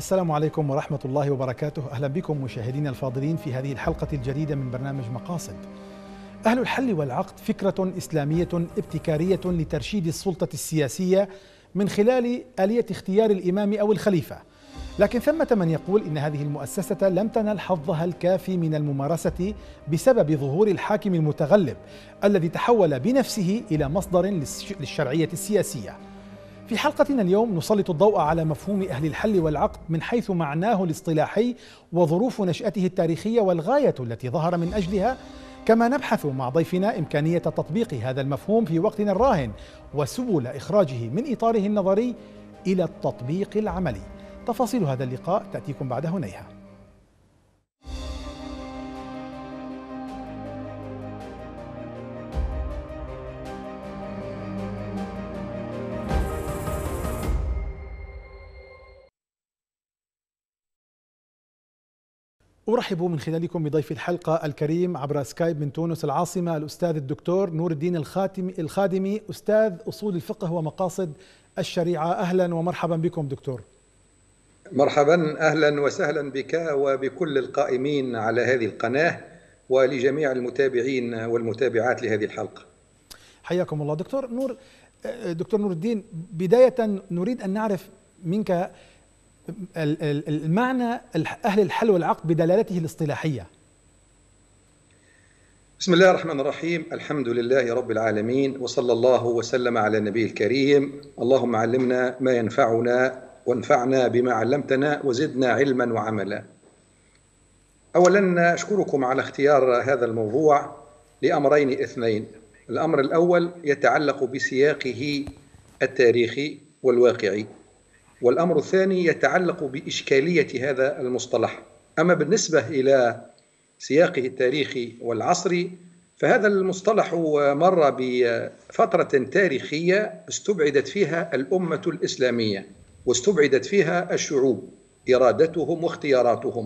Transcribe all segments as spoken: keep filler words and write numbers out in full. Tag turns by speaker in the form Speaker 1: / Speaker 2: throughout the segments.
Speaker 1: السلام عليكم ورحمة الله وبركاته. أهلا بكم مشاهدينا الفاضلين في هذه الحلقة الجديدة من برنامج مقاصد. أهل الحل والعقد فكرة إسلامية ابتكارية لترشيد السلطة السياسية من خلال آلية اختيار الإمام أو الخليفة، لكن ثمة من يقول إن هذه المؤسسة لم تنل حظها الكافي من الممارسة بسبب ظهور الحاكم المتغلب الذي تحول بنفسه إلى مصدر للشرعية السياسية. في حلقتنا اليوم نسلط الضوء على مفهوم أهل الحل والعقد من حيث معناه الاصطلاحي وظروف نشأته التاريخية والغاية التي ظهر من أجلها، كما نبحث مع ضيفنا إمكانية تطبيق هذا المفهوم في وقتنا الراهن وسبل إخراجه من إطاره النظري إلى التطبيق العملي. تفاصيل هذا اللقاء تأتيكم بعد هنيهة. أرحب من خلالكم بضيف الحلقة الكريم عبر سكايب من تونس العاصمة، الأستاذ الدكتور نور الدين الخاتمي الخادمي، أستاذ أصول الفقه ومقاصد الشريعة. أهلا ومرحبا بكم دكتور.
Speaker 2: مرحبا، أهلا وسهلا بك وبكل القائمين على هذه القناة ولجميع المتابعين والمتابعات لهذه الحلقة.
Speaker 1: حياكم الله دكتور نور. دكتور نور الدين، بداية نريد أن نعرف منك المعنى أهل الحل والعقد بدلالته الاصطلاحية.
Speaker 2: بسم الله الرحمن الرحيم، الحمد لله رب العالمين، وصلى الله وسلم على النبي الكريم. اللهم علمنا ما ينفعنا وانفعنا بما علمتنا وزدنا علما وعملا. أولا أشكركم على اختيار هذا الموضوع لأمرين اثنين. الأمر الأول يتعلق بسياقه التاريخي والواقعي، والأمر الثاني يتعلق بإشكالية هذا المصطلح. أما بالنسبة إلى سياقه التاريخي والعصري، فهذا المصطلح مر بفترة تاريخية استبعدت فيها الأمة الإسلامية واستبعدت فيها الشعوب إرادتهم واختياراتهم،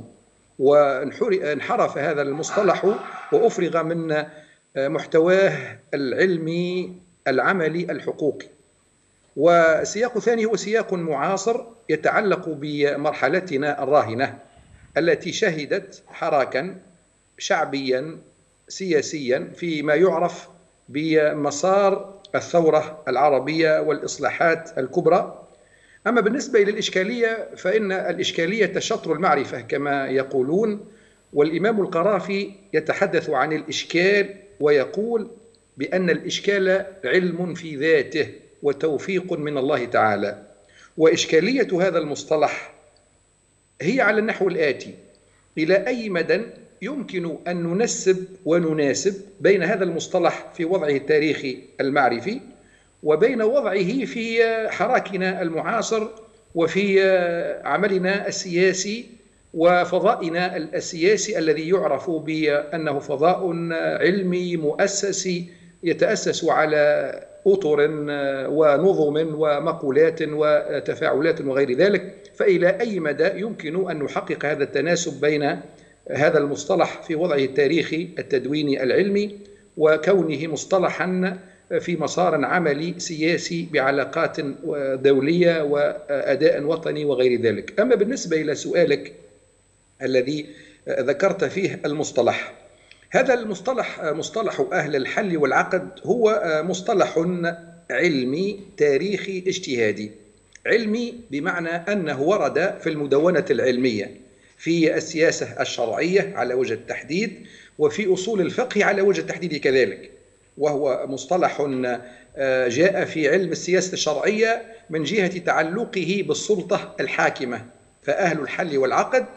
Speaker 2: وانحرف هذا المصطلح وأفرغ من محتواه العلمي العملي الحقوقي. وسياق ثاني هو سياق معاصر يتعلق بمرحلتنا الراهنة التي شهدت حراكا شعبيا سياسيا فيما يعرف بمسار الثورة العربية والإصلاحات الكبرى. أما بالنسبة إلى الإشكالية، فإن الإشكالية شطر المعرفة كما يقولون، والإمام القرافي يتحدث عن الإشكال ويقول بأن الإشكال علم في ذاته وتوفيق من الله تعالى. وإشكالية هذا المصطلح هي على النحو الآتي: إلى أي مدى يمكن أن ننسب ونناسب بين هذا المصطلح في وضعه التاريخي المعرفي وبين وضعه في حراكنا المعاصر وفي عملنا السياسي وفضائنا السياسي الذي يعرف بأنه فضاء علمي مؤسسي يتأسس على أطر ونظم ومقولات وتفاعلات وغير ذلك. فإلى أي مدى يمكن أن نحقق هذا التناسب بين هذا المصطلح في وضعه التاريخي التدويني العلمي وكونه مصطلحا في مسار عملي سياسي بعلاقات دولية وأداء وطني وغير ذلك. أما بالنسبة إلى سؤالك الذي ذكرت فيه المصطلح، هذا المصطلح مصطلح أهل الحل والعقد هو مصطلح علمي تاريخي اجتهادي. علمي بمعنى أنه ورد في المدونة العلمية في السياسة الشرعية على وجه التحديد وفي أصول الفقه على وجه التحديد كذلك، وهو مصطلح جاء في علم السياسة الشرعية من جهة تعلقه بالسلطة الحاكمة. فأهل الحل والعقد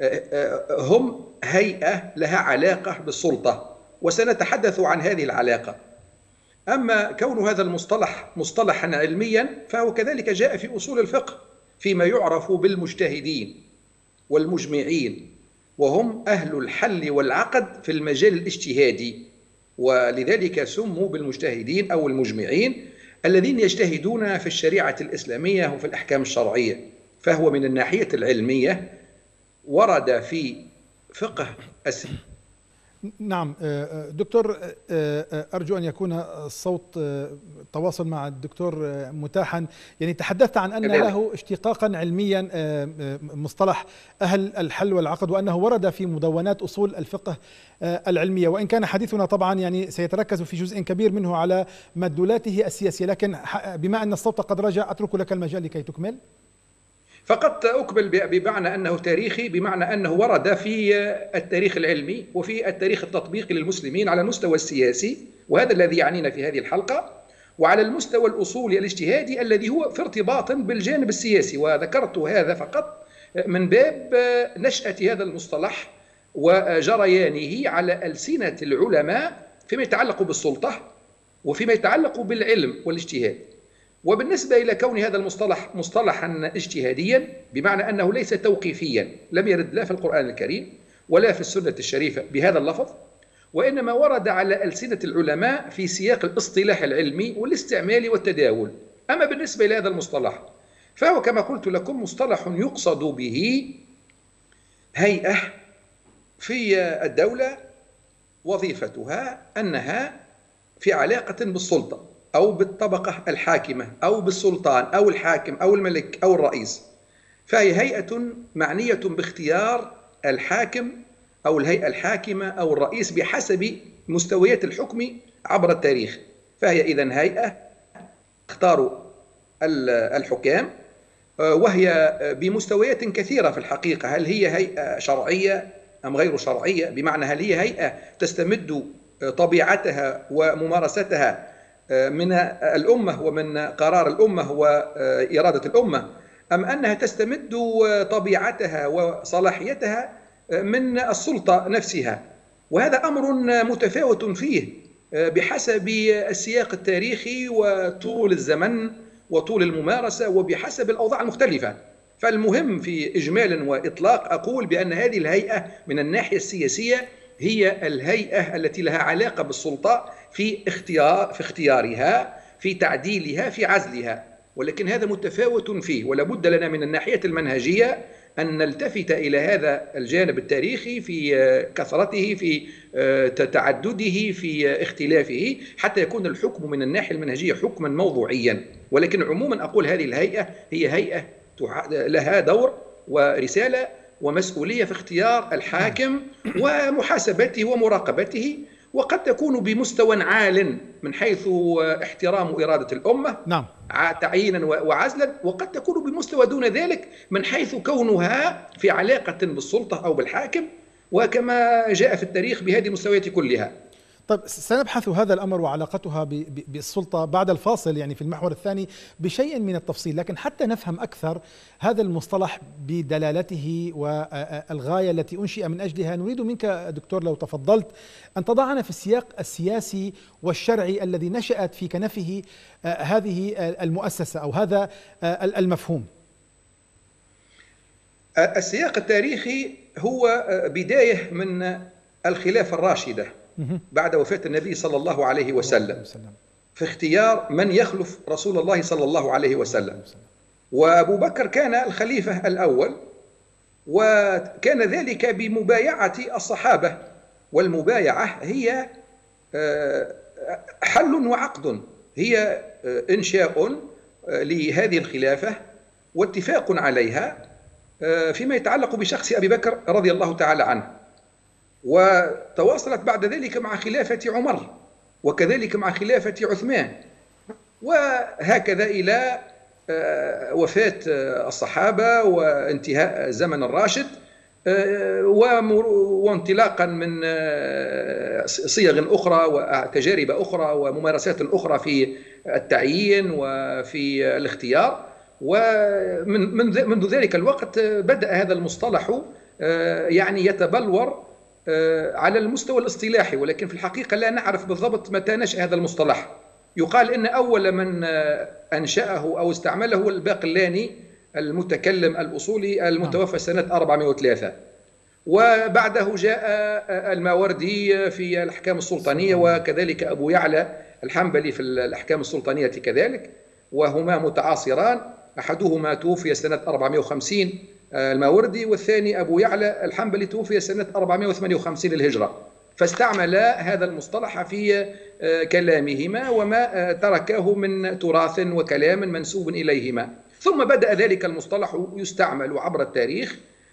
Speaker 2: هم هيئة لها علاقة بالسلطة، وسنتحدث عن هذه العلاقة. أما كون هذا المصطلح مصطلحا علميا فهو كذلك جاء في أصول الفقه فيما يعرف بالمجتهدين والمجمعين، وهم أهل الحل والعقد في المجال الاجتهادي، ولذلك سموا بالمجتهدين أو المجمعين الذين يجتهدون في الشريعة الإسلامية وفي الأحكام الشرعية. فهو من الناحية العلمية ورد في فقه
Speaker 1: نعم دكتور، أرجو أن يكون الصوت التواصل مع الدكتور متاحا. يعني تحدثت عن أن له اشتقاقا علميا مصطلح أهل الحل والعقد، وأنه ورد في مدونات أصول الفقه العلمية، وإن كان حديثنا طبعا يعني سيتركز في جزء كبير منه على مدلولاته السياسية، لكن بما أن الصوت قد رجع أترك لك المجال لكي تكمل.
Speaker 2: فقط أقبل بمعنى أنه تاريخي، بمعنى أنه ورد في التاريخ العلمي وفي التاريخ التطبيقي للمسلمين على المستوى السياسي، وهذا الذي يعنينا في هذه الحلقة، وعلى المستوى الأصولي الاجتهادي الذي هو في ارتباط بالجانب السياسي. وذكرت هذا فقط من باب نشأة هذا المصطلح وجريانه على ألسنة العلماء فيما يتعلق بالسلطة وفيما يتعلق بالعلم والاجتهاد. وبالنسبة إلى كون هذا المصطلح مصطلحا اجتهاديا، بمعنى أنه ليس توقيفيا، لم يرد لا في القرآن الكريم ولا في السنة الشريفة بهذا اللفظ، وإنما ورد على ألسنة العلماء في سياق الاصطلاح العلمي والاستعمال والتداول. أما بالنسبة إلى هذا المصطلح فهو كما قلت لكم مصطلح يقصد به هيئة في الدولة وظيفتها أنها في علاقة بالسلطة أو بالطبقة الحاكمة أو بالسلطان أو الحاكم أو الملك أو الرئيس، فهي هيئة معنية باختيار الحاكم أو الهيئة الحاكمة أو الرئيس بحسب مستويات الحكم عبر التاريخ. فهي إذن هيئة تختار الحكام، وهي بمستويات كثيرة في الحقيقة. هل هي هيئة شرعية أم غير شرعية؟ بمعنى هل هي هيئة تستمد طبيعتها وممارستها من الأمة ومن قرار الأمة وإرادة الأمة، أم أنها تستمد طبيعتها وصلاحيتها من السلطة نفسها؟ وهذا أمر متفاوت فيه بحسب السياق التاريخي وطول الزمن وطول الممارسة وبحسب الأوضاع المختلفة. فالمهم في إجمال وإطلاق أقول بأن هذه الهيئة من الناحية السياسية هي الهيئة التي لها علاقة بالسلطة في اختيار في اختيارها، في تعديلها، في عزلها، ولكن هذا متفاوت فيه. ولا بد لنا من الناحية المنهجية أن نلتفت إلى هذا الجانب التاريخي في كثرته، في تعدده، في اختلافه، حتى يكون الحكم من الناحية المنهجية حكما موضوعيا. ولكن عموما أقول هذه الهيئة هي هيئة لها دور ورسالة ومسؤولية في اختيار الحاكم ومحاسبته ومراقبته، وقد تكون بمستوى عال من حيث احترام إرادة الأمة،
Speaker 1: نعم،
Speaker 2: تعيينا وعزلا، وقد تكون بمستوى دون ذلك من حيث كونها في علاقة بالسلطة أو بالحاكم، وكما جاء في التاريخ بهذه المستويات كلها.
Speaker 1: طيب سنبحث هذا الأمر وعلاقتها بالسلطة بعد الفاصل، يعني في المحور الثاني بشيء من التفصيل، لكن حتى نفهم أكثر هذا المصطلح بدلالته والغاية التي أنشئ من أجلها، نريد منك دكتور لو تفضلت أن تضعنا في السياق السياسي والشرعي الذي نشأت في كنفه هذه المؤسسة أو هذا المفهوم.
Speaker 2: السياق التاريخي هو بداية من الخلافة الراشدة بعد وفاة النبي صلى الله عليه وسلم في اختيار من يخلف رسول الله صلى الله عليه وسلم. وأبو بكر كان الخليفة الأول، وكان ذلك بمبايعة الصحابة، والمبايعة هي حل وعقد، هي إنشاء لهذه الخلافة واتفاق عليها فيما يتعلق بشخص أبي بكر رضي الله تعالى عنه، وتواصلت بعد ذلك مع خلافة عمر وكذلك مع خلافة عثمان، وهكذا إلى وفاة الصحابة وانتهاء زمن الراشد، وانطلاقا من صيغ أخرى وتجارب أخرى وممارسات أخرى في التعيين وفي الاختيار. ومن منذ ذلك الوقت بدأ هذا المصطلح يعني يتبلور على المستوى الاصطلاحي، ولكن في الحقيقة لا نعرف بالضبط متى نشأ هذا المصطلح. يقال إن أول من أنشأه أو استعمله هو الباقلاني المتكلم الأصولي المتوفى سنة أربعمائة وثلاثة، وبعده جاء الماوردي في الأحكام السلطانية، وكذلك أبو يعلى الحنبلي في الأحكام السلطانية كذلك، وهما متعاصران. أحدهما توفي سنة أربعمائة وخمسين الماوردي، والثاني أبو يعلى الحنبلي توفي سنة أربعمائة وثمانية وخمسين للهجرة. فاستعمل هذا المصطلح في كلامهما وما تركه من تراث وكلام منسوب إليهما. ثم بدأ ذلك المصطلح يستعمل عبر التاريخ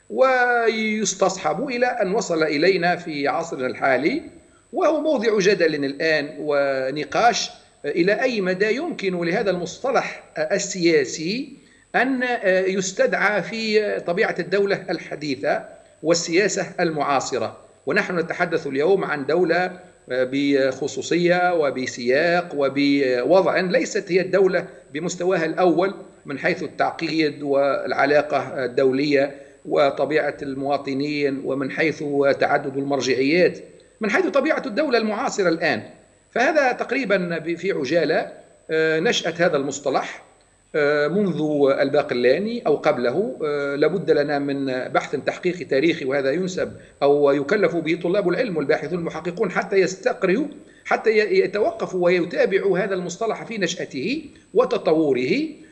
Speaker 2: ويستصحب إلى أن وصل إلينا في عصرنا الحالي، وهو موضع جدل الآن ونقاش إلى أي مدى يمكن لهذا المصطلح السياسي أن يستدعى في طبيعة الدولة الحديثة والسياسة المعاصرة. ونحن نتحدث اليوم عن دولة بخصوصية وبسياق وبوضع ليست هي الدولة بمستواها الأول من حيث التعقيد والعلاقة الدولية وطبيعة المواطنين، ومن حيث تعدد المرجعيات، من حيث طبيعة الدولة المعاصرة الآن. فهذا تقريبا في عجالة نشأة هذا المصطلح منذ الباقلاني أو قبله. لابد لنا من بحث تحقيقي تاريخي، وهذا ينسب أو يكلف به طلاب العلم والباحثون المحققون حتى يستقروا، حتى يتوقفوا ويتابعوا هذا المصطلح في نشأته وتطوره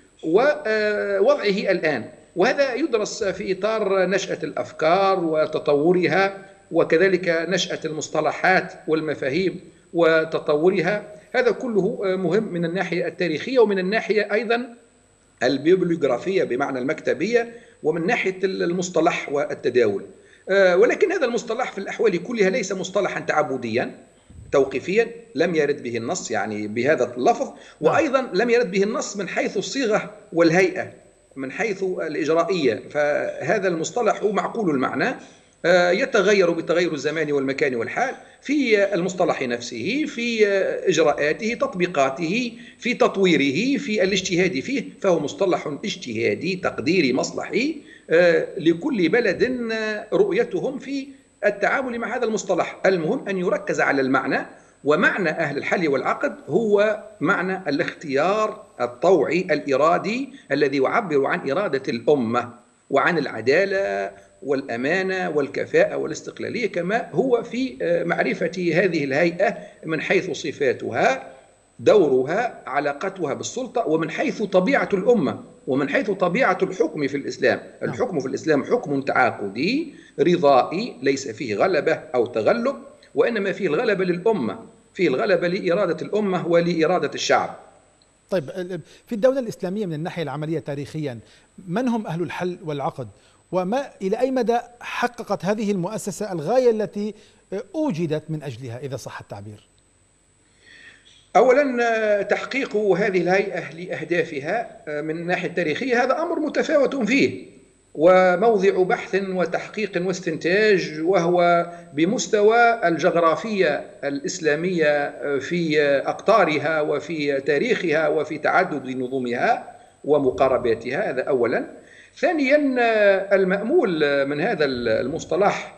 Speaker 2: ووضعه الآن. وهذا يدرس في إطار نشأة الأفكار وتطورها، وكذلك نشأة المصطلحات والمفاهيم وتطورها. هذا كله مهم من الناحية التاريخية، ومن الناحية أيضا البيبليوغرافية بمعنى المكتبية، ومن ناحية المصطلح والتداول. ولكن هذا المصطلح في الأحوال كلها ليس مصطلحا تعبديا توقيفيا، لم يرد به النص يعني بهذا اللفظ، وأيضا لم يرد به النص من حيث الصيغة والهيئة، من حيث الإجرائية. فهذا المصطلح معقول المعنى، يتغير بتغير الزمان والمكان والحال، في المصطلح نفسه، في إجراءاته، تطبيقاته، في تطويره، في الاجتهاد فيه. فهو مصطلح اجتهادي تقديري مصلحي لكل بلد رؤيتهم في التعامل مع هذا المصطلح. المهم أن يركز على المعنى، ومعنى أهل الحل والعقد هو معنى الاختيار الطوعي الإرادي الذي يعبر عن إرادة الأمة وعن العدالة والأمانة والكفاءة والاستقلالية، كما هو في معرفة هذه الهيئة من حيث صفاتها، دورها، علاقتها بالسلطة، ومن حيث طبيعة الأمة، ومن حيث طبيعة الحكم في الإسلام. الحكم في الإسلام حكم تعاقدي رضائي، ليس فيه غلبة أو تغلب، وإنما فيه الغلبة للأمة، فيه الغلبة لإرادة الأمة ولإرادة الشعب.
Speaker 1: طيب، في الدولة الإسلامية من الناحية العملية تاريخيا، من هم أهل الحل والعقد؟ وما إلى أي مدى حققت هذه المؤسسة الغاية التي أوجدت من أجلها إذا صح التعبير؟
Speaker 2: أولا، تحقيق هذه الهيئة لأهدافها من الناحية التاريخية هذا أمر متفاوت فيه، وموضع بحث وتحقيق واستنتاج، وهو بمستوى الجغرافية الإسلامية في أقطارها وفي تاريخها وفي تعدد نظمها ومقارباتها. هذا أولا. ثانيا، المأمول من هذا المصطلح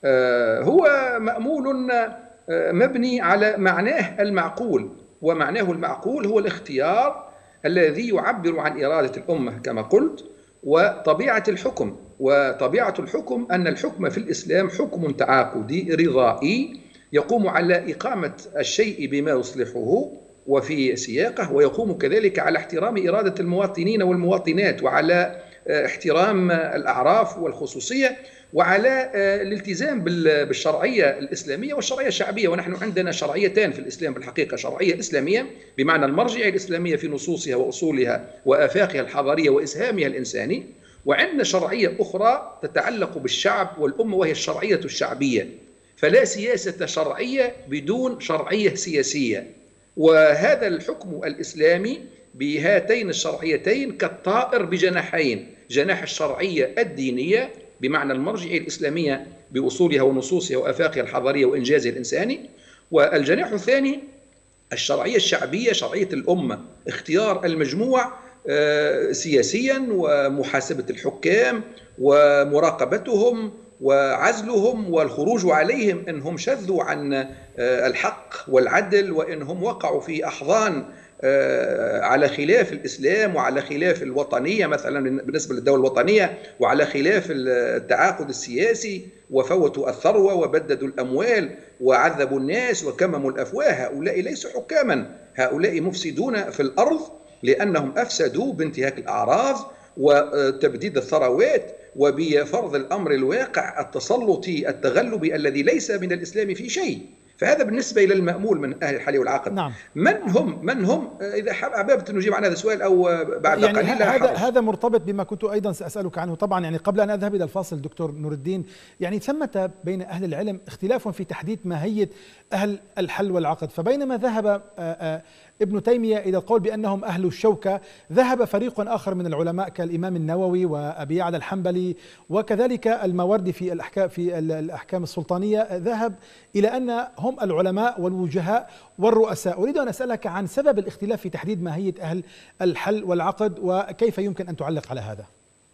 Speaker 2: هو مأمول مبني على معناه المعقول، ومعناه المعقول هو الاختيار الذي يعبر عن إرادة الأمة كما قلت، وطبيعة الحكم. وطبيعة الحكم أن الحكم في الإسلام حكم تعاقدي رضائي يقوم على إقامة الشيء بما يصلحه وفي سياقه، ويقوم كذلك على احترام إرادة المواطنين والمواطنات، وعلى احترام الأعراف والخصوصية، وعلى الالتزام بالشرعية الإسلامية والشرعية الشعبية. ونحن عندنا شرعيتان في الإسلام بالحقيقة: شرعية إسلامية بمعنى المرجعية الإسلامية في نصوصها وأصولها وآفاقها الحضارية وإسهامها الإنساني، وعندنا شرعية أخرى تتعلق بالشعب والأمة وهي الشرعية الشعبية. فلا سياسة شرعية بدون شرعية سياسية. وهذا الحكم الإسلامي بهاتين الشرعيتين كالطائر بجناحين: جناح الشرعية الدينية بمعنى المرجعية الإسلامية بأصولها ونصوصها وآفاقها الحضارية وإنجازها الإنساني، والجناح الثاني الشرعية الشعبية، شرعية الأمة، اختيار المجموع سياسيا، ومحاسبة الحكام ومراقبتهم وعزلهم والخروج عليهم إنهم شذوا عن الحق والعدل، وإنهم وقعوا في أحضان على خلاف الإسلام وعلى خلاف الوطنية مثلا بالنسبة للدولة الوطنية، وعلى خلاف التعاقد السياسي، وفوتوا الثروة وبددوا الأموال وعذبوا الناس وكمموا الأفواه. هؤلاء ليسوا حكاما، هؤلاء مفسدون في الأرض لأنهم أفسدوا بانتهاك الأعراض وتبديد الثروات وبفرض الأمر الواقع التسلطي التغلبي الذي ليس من الإسلام في شيء. فهذا بالنسبة إلى المأمول من أهل الحل والعقد.
Speaker 1: نعم.
Speaker 2: من هم من هم إذا أحببت نجيب عن هذا السؤال أو بعد
Speaker 1: يعني
Speaker 2: قليل
Speaker 1: هذا هذا مرتبط بما كنت أيضا سأسألك عنه. طبعا يعني قبل أن أذهب إلى الفاصل دكتور نور الدين، يعني ثمة بين أهل العلم اختلاف في تحديد ماهية أهل الحل والعقد. فبينما ذهب ابن تيمية إلى القول بأنهم أهل الشوكة، ذهب فريق آخر من العلماء كالإمام النووي وأبي يعلى الحنبلي وكذلك الماوردي في الأحكام في الأحكام السلطانية، ذهب إلى أن هم العلماء والوجهاء والرؤساء. أريد أن أسألك عن سبب الاختلاف في تحديد ماهية أهل الحل والعقد، وكيف يمكن أن تعلق على هذا؟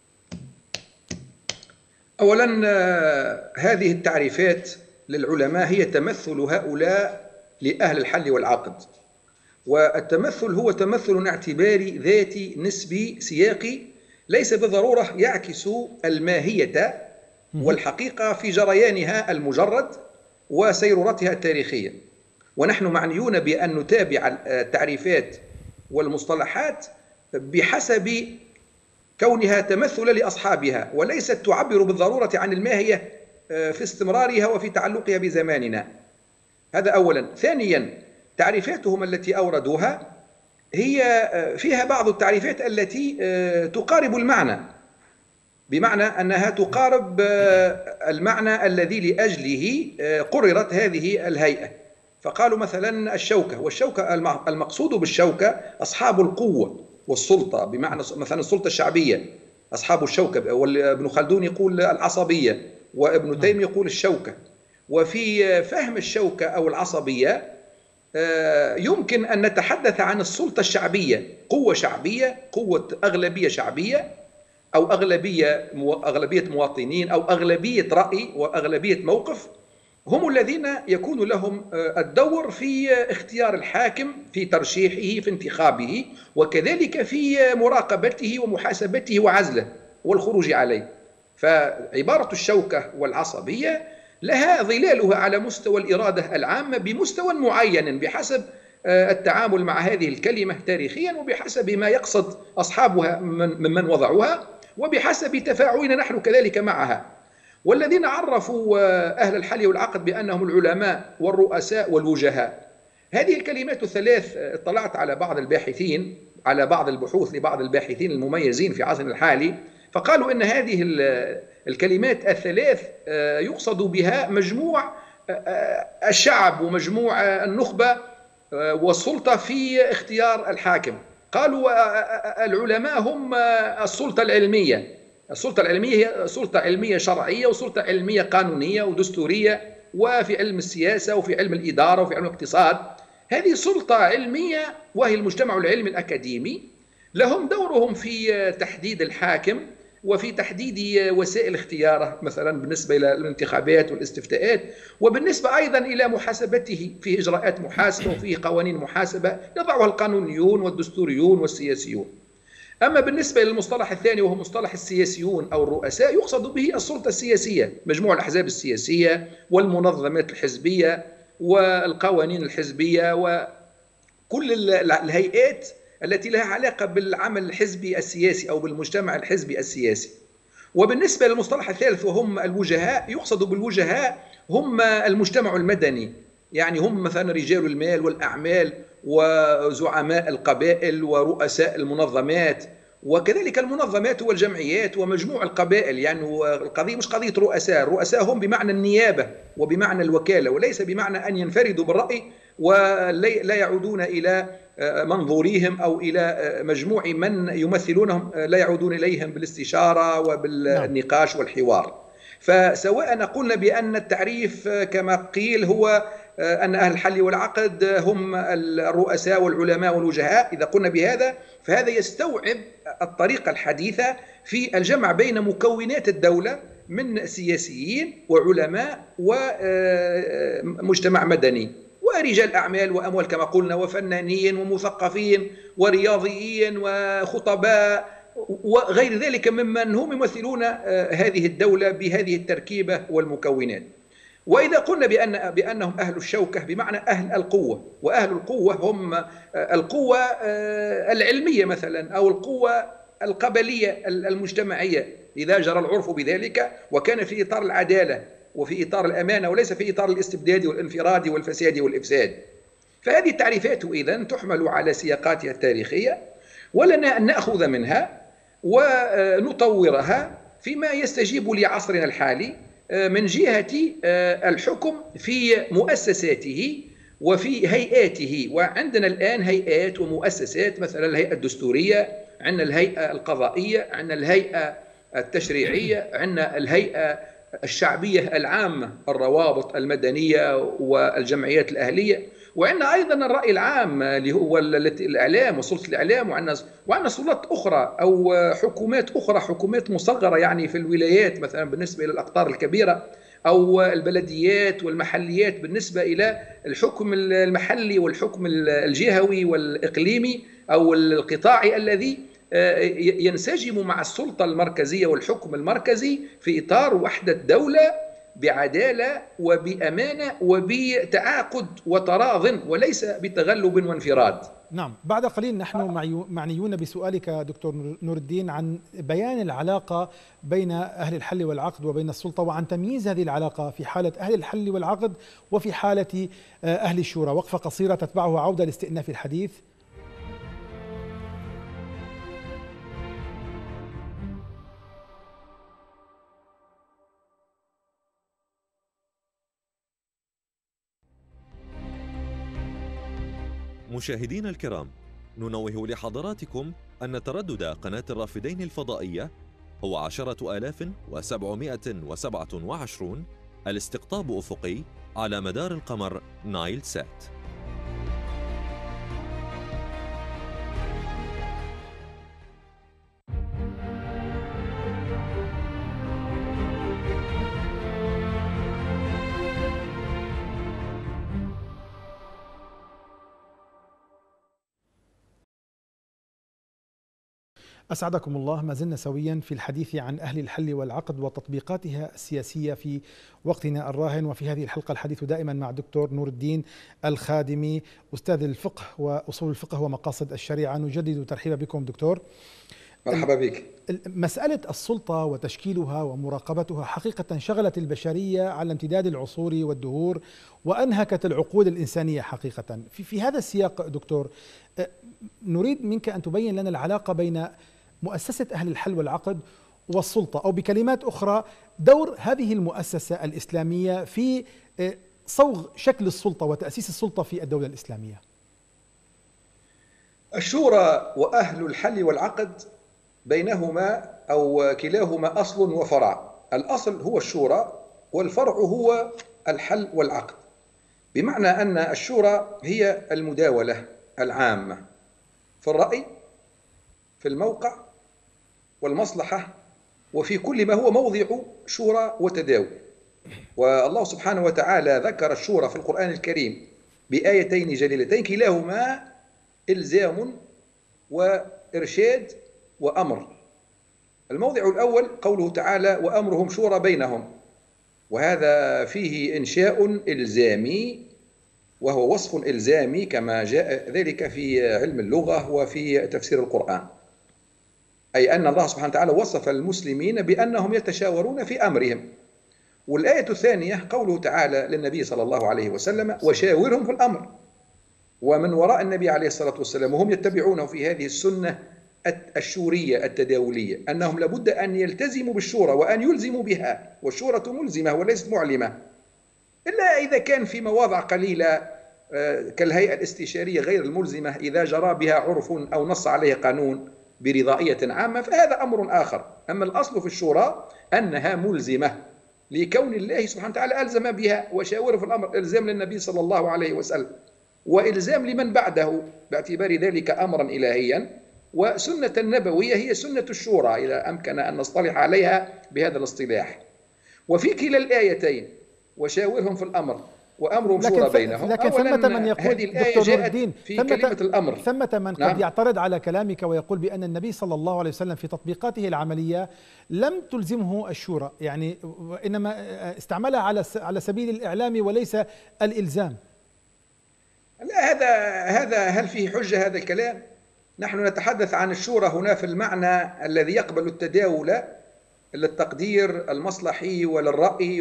Speaker 2: أولا هذه التعريفات للعلماء هي تمثل هؤلاء لأهل الحل والعقد، والتمثل هو تمثل اعتباري ذاتي نسبي سياقي ليس بالضرورة يعكس الماهية والحقيقة في جريانها المجرد وسيرورتها التاريخية. ونحن معنيون بأن نتابع التعريفات والمصطلحات بحسب كونها تمثل لأصحابها، وليست تعبر بالضرورة عن الماهية في استمرارها وفي تعلقها بزماننا. هذا أولا. ثانيا، تعريفاتهم التي أوردوها هي فيها بعض التعريفات التي تقارب المعنى، بمعنى أنها تقارب المعنى الذي لأجله قررت هذه الهيئة. فقالوا مثلا الشوكة، والشوكة المقصود بالشوكة أصحاب القوة والسلطة، بمعنى مثلا السلطة الشعبية أصحاب الشوكة، وابن خلدون يقول العصبية، وابن تيمية يقول الشوكة. وفي فهم الشوكة أو العصبية يمكن أن نتحدث عن السلطة الشعبية، قوة شعبية، قوة أغلبية شعبية، أو أغلبية أغلبية مواطنين، أو أغلبية رأي وأغلبية موقف، هم الذين يكون لهم الدور في اختيار الحاكم، في ترشيحه، في انتخابه، وكذلك في مراقبته ومحاسبته وعزله والخروج عليه. فعبارة الشوكة والعصبية لها ظلالها على مستوى الإرادة العامة بمستوى معين بحسب التعامل مع هذه الكلمة تاريخيا، وبحسب ما يقصد أصحابها ممن وضعوها، وبحسب تفاعلنا نحن كذلك معها. والذين عرفوا أهل الحل والعقد بأنهم العلماء والرؤساء والوجهاء، هذه الكلمات الثلاث اطلعت على بعض الباحثين، على بعض البحوث لبعض الباحثين المميزين في عصرنا الحالي، فقالوا أن هذه الكلمات الثلاث يقصد بها مجموع الشعب ومجموع النخبة والسلطة في اختيار الحاكم. قالوا العلماء هم السلطة العلمية. السلطة العلمية هي سلطة علمية شرعية، وسلطة علمية قانونية ودستورية، وفي علم السياسة وفي علم الإدارة وفي علم الاقتصاد. هذه سلطة علمية وهي المجتمع العلمي الأكاديمي، لهم دورهم في تحديد الحاكم وفي تحديد وسائل اختياره، مثلا بالنسبة إلى الانتخابات والاستفتاءات، وبالنسبة أيضا إلى محاسبته، فيه إجراءات محاسبة وفيه قوانين محاسبة يضعها القانونيون والدستوريون والسياسيون. أما بالنسبة للمصطلح الثاني وهو مصطلح السياسيون أو الرؤساء، يقصد به السلطة السياسية، مجموع الأحزاب السياسية والمنظمات الحزبية والقوانين الحزبية وكل الهيئات التي لها علاقة بالعمل الحزبي السياسي أو بالمجتمع الحزبي السياسي. وبالنسبة للمصطلح الثالث وهم الوجهاء، يقصد بالوجهاء هم المجتمع المدني، يعني هم مثلا رجال المال والأعمال وزعماء القبائل ورؤساء المنظمات، وكذلك المنظمات والجمعيات ومجموع القبائل. يعني القضية مش قضية رؤساء، الرؤساء هم بمعنى النيابة وبمعنى الوكالة، وليس بمعنى أن ينفردوا بالرأي ولا يعودون إلى منظوريهم أو إلى مجموع من يمثلونهم، لا يعودون إليهم بالاستشارة وبالنقاش والحوار. فسواء قلنا بأن التعريف كما قيل هو أن أهل الحل والعقد هم الرؤساء والعلماء والوجهاء، إذا قلنا بهذا فهذا يستوعب الطريقة الحديثة في الجمع بين مكونات الدولة من سياسيين وعلماء ومجتمع مدني ورجال أعمال وأموال كما قلنا، وفنانين ومثقفين ورياضيين وخطباء وغير ذلك ممن هم يمثلون هذه الدولة بهذه التركيبة والمكونات. وإذا قلنا بأن بأنهم أهل الشوكة بمعنى أهل القوة، وأهل القوة هم القوة العلمية مثلا أو القوة القبلية المجتمعية إذا جرى العرف بذلك وكان في إطار العدالة وفي إطار الأمانة وليس في إطار الاستبداد والانفراد والفساد والإفساد. فهذه التعريفات إذن تحمل على سياقاتها التاريخية، ولنا أن نأخذ منها ونطورها فيما يستجيب لعصرنا الحالي من جهة الحكم في مؤسساته وفي هيئاته. وعندنا الآن هيئات ومؤسسات، مثلا الهيئة الدستورية، عندنا الهيئة القضائية، عندنا الهيئة التشريعية، عندنا الهيئة الشعبية العامة، الروابط المدنية والجمعيات الأهلية، وعندنا أيضا الرأي العام اللي هو الإعلام وسلطة الإعلام، وعندنا وعندنا سلطات أخرى أو حكومات أخرى، حكومات مصغرة يعني في الولايات مثلا بالنسبة إلى الأقطار الكبيرة، أو البلديات والمحليات بالنسبة إلى الحكم المحلي والحكم الجهوي والإقليمي أو القطاعي الذي ينسجم مع السلطة المركزية والحكم المركزي في إطار وحدة دولة بعدالة وبأمانة وبتعاقد وتراض وليس بتغلب وانفراد.
Speaker 1: نعم، بعد قليل نحن معنيون بسؤالك دكتور نور الدين عن بيان العلاقة بين أهل الحل والعقد وبين السلطة، وعن تمييز هذه العلاقة في حالة أهل الحل والعقد وفي حالة أهل الشورى. وقفة قصيرة تتبعها عودة لاستئناف الحديث.
Speaker 3: مشاهدينا الكرام، ننوه لحضراتكم أن تردد قناة الرافدين الفضائية هو عشرة آلاف وسبعمائة وسبعة وعشرون، الاستقطاب أفقي على مدار القمر نايل سات.
Speaker 1: أسعدكم الله. ما زلنا سويا في الحديث عن أهل الحل والعقد وتطبيقاتها السياسية في وقتنا الراهن، وفي هذه الحلقة الحديث دائما مع دكتور نور الدين الخادمي، أستاذ الفقه وأصول الفقه ومقاصد الشريعة. نجدد ترحيب بكم دكتور.
Speaker 2: مرحبا بك.
Speaker 1: مسألة السلطة وتشكيلها ومراقبتها حقيقة شغلت البشرية على امتداد العصور والدهور وأنهكت العقول الإنسانية حقيقة. في, في هذا السياق دكتور، نريد منك أن تبين لنا العلاقة بين مؤسسة أهل الحل والعقد والسلطة، أو بكلمات أخرى دور هذه المؤسسة الإسلامية في صوغ شكل السلطة وتأسيس السلطة في الدولة الإسلامية.
Speaker 2: الشورى وأهل الحل والعقد بينهما أو كلاهما أصل وفرع. الأصل هو الشورى والفرع هو الحل والعقد، بمعنى أن الشورى هي المداولة العامة في الرأي، في الموقع والمصلحة، وفي كل ما هو موضع شورى وتداول. والله سبحانه وتعالى ذكر الشورى في القرآن الكريم بآيتين جليلتين كلاهما إلزام وإرشاد وأمر. الموضع الأول قوله تعالى وأمرهم شورى بينهم، وهذا فيه إنشاء إلزامي وهو وصف إلزامي كما جاء ذلك في علم اللغة وفي تفسير القرآن، أي أن الله سبحانه وتعالى وصف المسلمين بأنهم يتشاورون في أمرهم. والآية الثانية قوله تعالى للنبي صلى الله عليه وسلم وشاورهم في الأمر، ومن وراء النبي عليه الصلاة والسلام وهم يتبعونه في هذه السنة الشورية التداولية أنهم لابد أن يلتزموا بالشورى وأن يلزموا بها، والشورى ملزمة وليست معلمة، إلا إذا كان في مواضع قليلة كالهيئة الاستشارية غير الملزمة إذا جرى بها عرف أو نص عليه قانون برضائية عامة فهذا أمر آخر. أما الأصل في الشورى أنها ملزمة لكون الله سبحانه وتعالى ألزم بها، وشاوره في الأمر إلزام للنبي صلى الله عليه وسلم وإلزام لمن بعده باعتبار ذلك أمرا إلهيا. وسنة النبوية هي سنة الشورى إذا أمكن أن نصطلح عليها بهذا الاصطلاح. وفي كلا الآيتين وشاورهم في الأمر وأمرهم شورى بينهم،
Speaker 1: لكن ثمة من يقول
Speaker 2: هذه الآية جاءت في
Speaker 1: ثمة
Speaker 2: كلمة الأمر.
Speaker 1: ثمة من
Speaker 2: نعم؟
Speaker 1: قد يعترض على كلامك ويقول بأن النبي صلى الله عليه وسلم في تطبيقاته العملية لم تلزمه الشورى، يعني إنما استعملها على على سبيل الإعلام وليس الإلزام.
Speaker 2: لا، هذا هذا هل فيه حجة هذا الكلام؟ نحن نتحدث عن الشورى هنا في المعنى الذي يقبل التداول للتقدير المصلحي وللرأي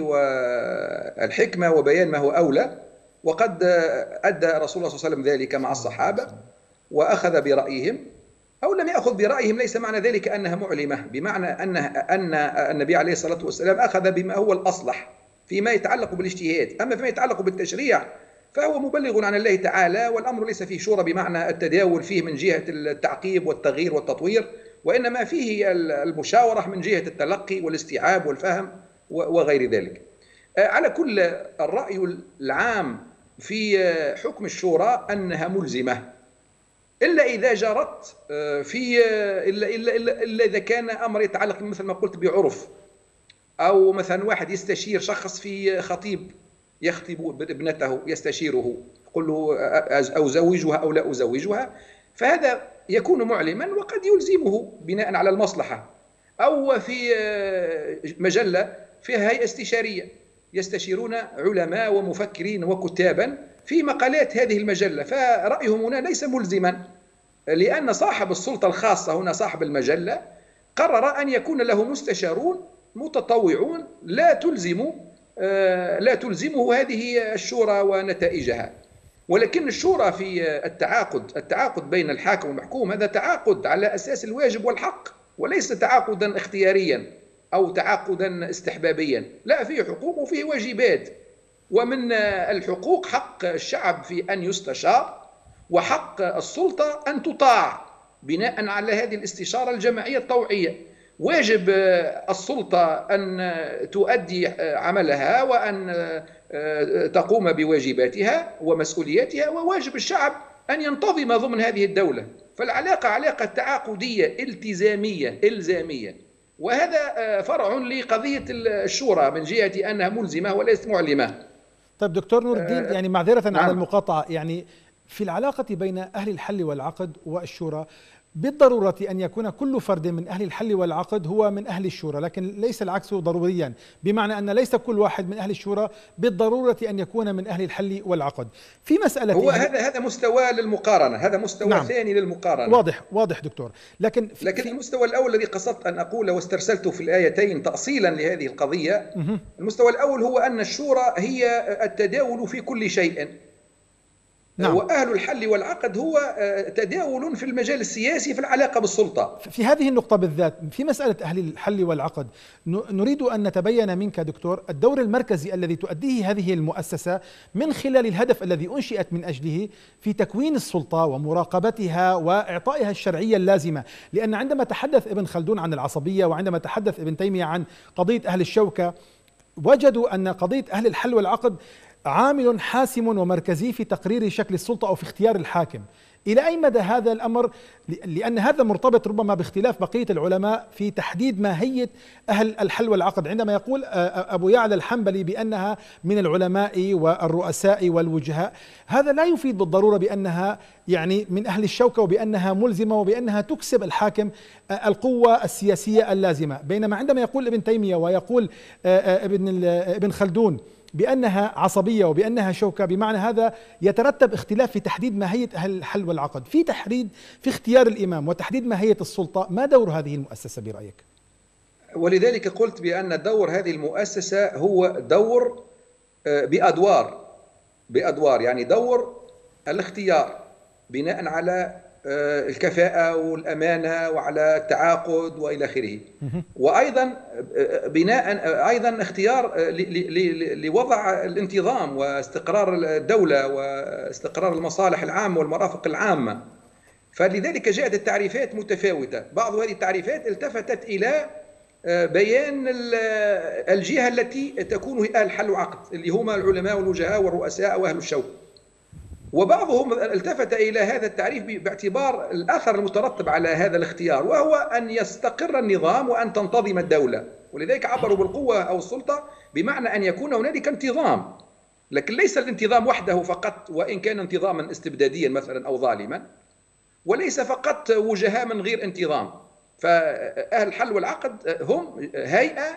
Speaker 2: والحكمة وبيان ما هو أولى، وقد أدى رسول الله صلى الله عليه وسلم ذلك مع الصحابة وأخذ برأيهم أو لم يأخذ برأيهم. ليس معنى ذلك أنها معلمة، بمعنى أن أن النبي عليه الصلاة والسلام أخذ بما هو الأصلح فيما يتعلق بالاجتهاد. أما فيما يتعلق بالتشريع فهو مبلغ عن الله تعالى، والأمر ليس فيه شورى بمعنى التداول فيه من جهة التعقيب والتغيير والتطوير، وإنما فيه المشاورة من جهة التلقي والاستيعاب والفهم وغير ذلك. على كل، الرأي العام في حكم الشورى أنها ملزمة، إلا إذا جرت في إلا, إلا, إلا, إلا إذا كان أمر يتعلق مثل ما قلت بعرف، أو مثلا واحد يستشير شخص في خطيب يخطب ابنته يستشيره يقول له أزوجها أو لا أزوجها، فهذا يكون معلما وقد يلزمه بناء على المصلحة. أو في مجلة فيها هيئة استشارية يستشيرون علماء ومفكرين وكتابا في مقالات هذه المجلة، فرأيهم هنا ليس ملزما، لأن صاحب السلطة الخاصة هنا صاحب المجلة قرر أن يكون له مستشارون متطوعون لا تلزم لا تلزمه هذه الشورى ونتائجها. ولكن الشورى في التعاقد التعاقد بين الحاكم والمحكوم هذا تعاقد على أساس الواجب والحق، وليس تعاقدا اختياريا أو تعاقدا استحبابيا، لا، فيه حقوق وفيه واجبات. ومن الحقوق حق الشعب في أن يستشار، وحق السلطة أن تطاع بناء على هذه الاستشارة الجماعية الطوعية. واجب السلطة أن تؤدي عملها وأن تقوم بواجباتها ومسؤولياتها، وواجب الشعب أن ينتظم ضمن هذه الدولة. فالعلاقة علاقة تعاقدية التزامية إلزامية، وهذا فرع لقضية الشورى من جهة أنها ملزمة وليست معلمة.
Speaker 1: طيب دكتور نور الدين، يعني معذرة
Speaker 2: نعم.
Speaker 1: على المقاطعة، يعني في العلاقة بين أهل الحل والعقد والشورى بالضرورة أن يكون كل فرد من أهل الحل والعقد هو من أهل الشورى، لكن ليس العكس ضروريا، بمعنى أن ليس كل واحد من أهل الشورى بالضرورة أن يكون من أهل الحل والعقد. في مسألة
Speaker 2: هو هذا هذا مستوى للمقارنة، هذا مستوى نعم. ثاني للمقارنة.
Speaker 1: واضح واضح دكتور، لكن في
Speaker 2: لكن المستوى الأول الذي قصدت أن أقوله واسترسلته في الآيتين تأصيلا لهذه القضية، مه. المستوى الأول هو أن الشورى هي التداول في كل شيء. نعم. وأهل الحل والعقد هو تداول في المجال السياسي في العلاقة بالسلطة.
Speaker 1: في هذه النقطة بالذات في مسألة أهل الحل والعقد نريد أن نتبين منك دكتور الدور المركزي الذي تؤديه هذه المؤسسة من خلال الهدف الذي أنشئت من أجله في تكوين السلطة ومراقبتها وإعطائها الشرعية اللازمة. لأن عندما تحدث ابن خلدون عن العصبية وعندما تحدث ابن تيمية عن قضية أهل الشوكة، وجدوا أن قضية أهل الحل والعقد عامل حاسم ومركزي في تقرير شكل السلطة أو في اختيار الحاكم. إلى أي مدى هذا الأمر؟ لأن هذا مرتبط ربما باختلاف بقية العلماء في تحديد ماهية أهل الحل والعقد. عندما يقول أبو يعلى الحنبلي بأنها من العلماء والرؤساء والوجهاء، هذا لا يفيد بالضرورة بأنها يعني من أهل الشوكة وبأنها ملزمة وبأنها تكسب الحاكم القوة السياسية اللازمة. بينما عندما يقول ابن تيمية ويقول ابن ابن خلدون بأنها عصبية وبأنها شوكة، بمعنى هذا يترتب اختلاف في تحديد ماهية أهل الحل والعقد في تحديد في اختيار الإمام وتحديد ماهية السلطة. ما دور هذه المؤسسة برأيك؟
Speaker 2: ولذلك قلت بأن دور هذه المؤسسة هو دور بأدوار بأدوار يعني دور الاختيار بناء على الكفاءة والأمانة وعلى التعاقد وإلى آخره، وأيضا بناء أيضا اختيار لوضع الانتظام واستقرار الدولة واستقرار المصالح العامة والمرافق العامة. فلذلك جاءت التعريفات متفاوتة. بعض هذه التعريفات التفتت إلى بيان الجهة التي تكون أهل الحل والعقد اللي هم العلماء والوجهاء والرؤساء وأهل الشوكة، وبعضهم التفت إلى هذا التعريف باعتبار الأثر المترتب على هذا الاختيار، وهو أن يستقر النظام وأن تنتظم الدولة. ولذلك عبروا بالقوة أو السلطة بمعنى أن يكون هنالك انتظام، لكن ليس الانتظام وحده فقط، وإن كان انتظاما استبداديا مثلا أو ظالما، وليس فقط وجهاء من غير انتظام. فأهل الحل والعقد هم هيئة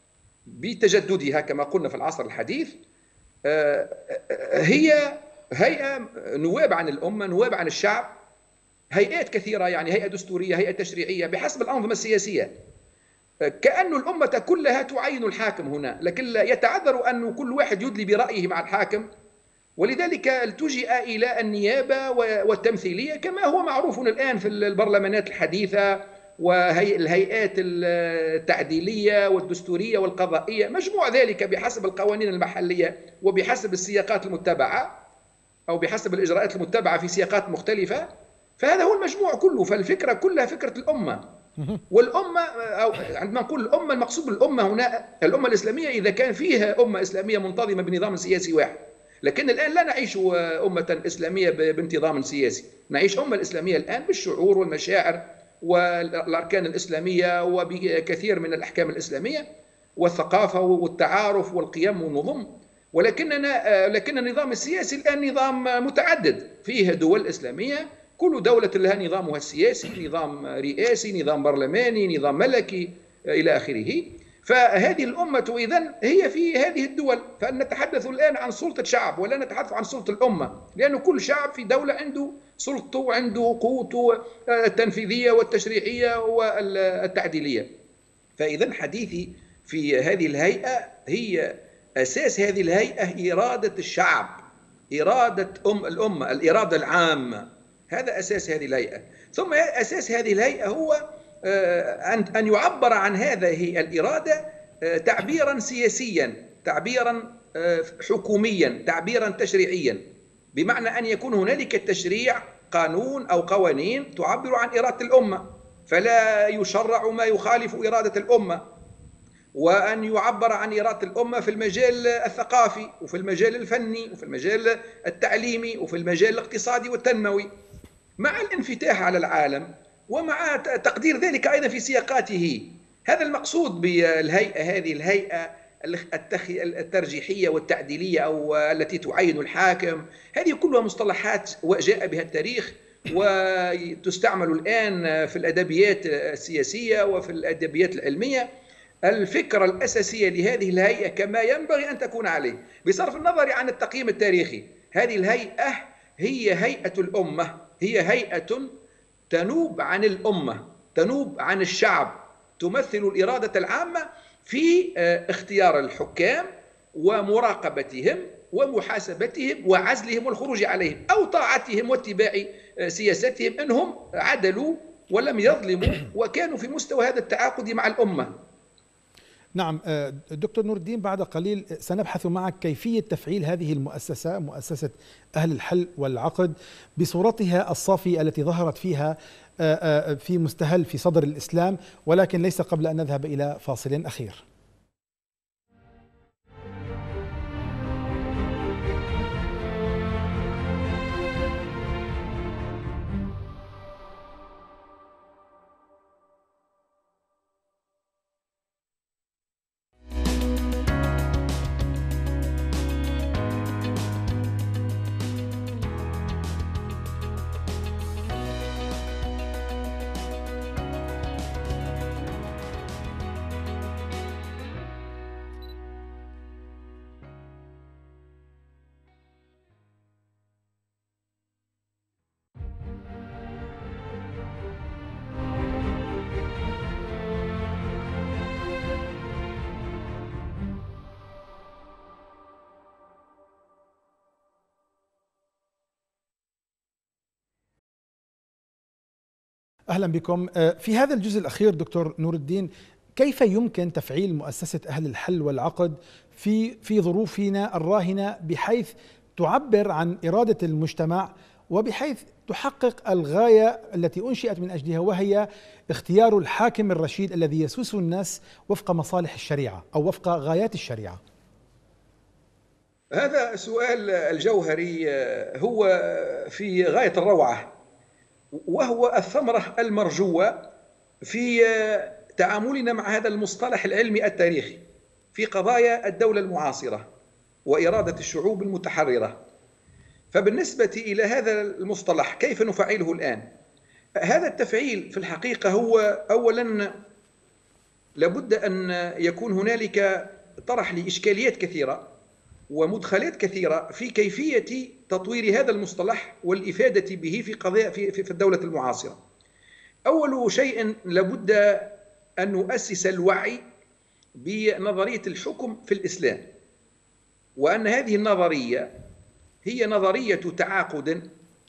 Speaker 2: بتجددها كما قلنا في العصر الحديث، هي هيئة نواب عن الأمة، نواب عن الشعب، هيئات كثيرة، يعني هيئة دستورية، هيئة تشريعية، بحسب الأنظمة السياسية. كأن الأمة كلها تعين الحاكم هنا، لكن يتعذر أن كل واحد يدلي برأيه مع الحاكم، ولذلك التجئ إلى النيابة والتمثيلية كما هو معروف الآن في البرلمانات الحديثة والهيئات التعديلية والدستورية والقضائية، مجموع ذلك بحسب القوانين المحلية وبحسب السياقات المتبعة أو بحسب الإجراءات المتبعة في سياقات مختلفة. فهذا هو المجموع كله. فالفكرة كلها فكرة الأمة. والأمة، أو عندما نقول الأمة، المقصود بالأمة هنا الأمة الإسلامية إذا كان فيها أمة إسلامية منتظمة بنظام سياسي واحد. لكن الآن لا نعيش أمة إسلامية بانتظام سياسي، نعيش أمة الإسلامية الآن بالشعور والمشاعر والأركان الإسلامية وبكثير من الأحكام الإسلامية والثقافة والتعارف والقيم والنظم. ولكننا لكن النظام السياسي الآن نظام متعدد، فيه دول إسلامية كل دولة لها نظامها السياسي، نظام رئاسي، نظام برلماني، نظام ملكي إلى آخره. فهذه الأمة إذن هي في هذه الدول. فنتحدث الآن عن سلطة شعب ولا نتحدث عن سلطة الأمة، لأن كل شعب في دولة عنده سلطته وعنده قوته التنفيذية والتشريعية والتعديلية. فإذن حديثي في هذه الهيئة هي أساس هذه الهيئة إرادة الشعب، إرادة أم الأمة، الإرادة العامة. هذا أساس هذه الهيئة. ثم أساس هذه الهيئة هو أن يعبر عن هذه الإرادة تعبيرا سياسيا، تعبيرا حكوميا، تعبيرا تشريعيا، بمعنى أن يكون هنالك تشريع، قانون أو قوانين تعبر عن إرادة الأمة، فلا يشرع ما يخالف إرادة الأمة، وأن يعبر عن إرادة الأمة في المجال الثقافي وفي المجال الفني وفي المجال التعليمي وفي المجال الاقتصادي والتنموي، مع الانفتاح على العالم ومع تقدير ذلك أيضا في سياقاته. هذا المقصود بالهيئة، هذه الهيئة الترجيحية والتعديلية أو التي تعين الحاكم. هذه كلها مصطلحات وجاء بها التاريخ وتستعمل الآن في الأدبيات السياسية وفي الأدبيات العلمية. الفكرة الأساسية لهذه الهيئة كما ينبغي أن تكون عليه بصرف النظر عن التقييم التاريخي، هذه الهيئة هي هيئة الأمة، هي هيئة تنوب عن الأمة، تنوب عن الشعب، تمثل الإرادة العامة في اختيار الحكام ومراقبتهم ومحاسبتهم وعزلهم والخروج عليهم أو طاعتهم واتباع سياستهم إنهم عدلوا ولم يظلموا وكانوا في مستوى هذا التعاقد مع الأمة.
Speaker 1: نعم دكتور نور الدين، بعد قليل سنبحث معك كيفية تفعيل هذه المؤسسة، مؤسسة أهل الحل والعقد بصورتها الصافية التي ظهرت فيها في مستهل في صدر الإسلام، ولكن ليس قبل أن نذهب إلى فاصل أخير. أهلا بكم. في هذا الجزء الأخير دكتور نور الدين، كيف يمكن تفعيل مؤسسة أهل الحل والعقد في في ظروفنا الراهنة بحيث تعبر عن إرادة المجتمع وبحيث تحقق الغاية التي أنشئت من أجلها، وهي اختيار الحاكم الرشيد الذي يسوس الناس وفق مصالح الشريعة أو وفق غايات الشريعة؟
Speaker 2: هذا السؤال الجوهري هو في غاية الروعة، وهو الثمرة المرجوة في تعاملنا مع هذا المصطلح العلمي التاريخي في قضايا الدولة المعاصرة وإرادة الشعوب المتحررة. فبالنسبة إلى هذا المصطلح كيف نفعله الآن؟ هذا التفعيل في الحقيقة هو أولا لابد أن يكون هنالك طرح لإشكاليات كثيرة، ومدخلات كثيرة في كيفية تطوير هذا المصطلح والإفادة به في قضايا في في الدولة المعاصرة. أول شيء لابد أن نؤسس الوعي بنظرية الحكم في الإسلام، وأن هذه النظرية هي نظرية تعاقد